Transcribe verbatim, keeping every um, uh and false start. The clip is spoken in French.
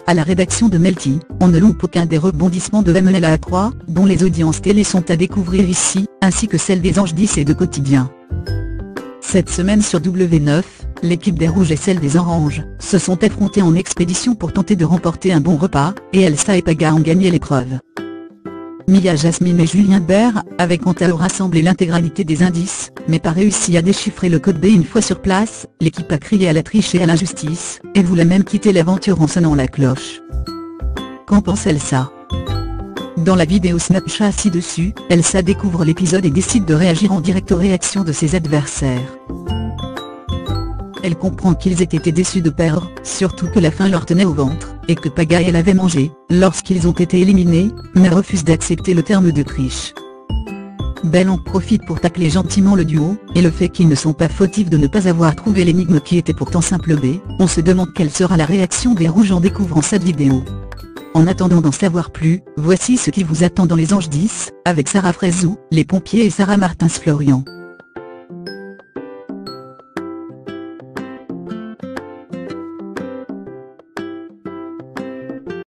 À la rédaction de Melty, on ne loupe aucun des rebondissements de M L A trois, dont les audiences télé sont à découvrir ici, ainsi que celles des Anges dix et de Quotidien. Cette semaine sur W neuf, l'équipe des Rouges et celle des Oranges se sont affrontées en expédition pour tenter de remporter un bon repas, et Elsa et Paga ont gagné l'épreuve. Mia, Jasmine et Julien Bert avaient quant à eux rassemblé l'intégralité des indices, mais pas réussi à déchiffrer le code B. Une fois sur place, l'équipe a crié à la triche et à l'injustice, et voulait même quitter l'aventure en sonnant la cloche. Qu'en pense Elsa? Dans la vidéo Snapchat ci-dessus, Elsa découvre l'épisode et décide de réagir en direct aux réactions de ses adversaires. Elle comprend qu'ils aient été déçus de perdre, surtout que la faim leur tenait au ventre, et que Paga et elle avaient mangé, lorsqu'ils ont été éliminés, mais refuse d'accepter le terme de triche. Belle en profite pour tacler gentiment le duo, et le fait qu'ils ne sont pas fautifs de ne pas avoir trouvé l'énigme qui était pourtant simple B. On se demande quelle sera la réaction des Rouges en découvrant cette vidéo. En attendant d'en savoir plus, voici ce qui vous attend dans Les Anges dix, avec Sarah Frézou, les pompiers et Sarah Martins-Florian.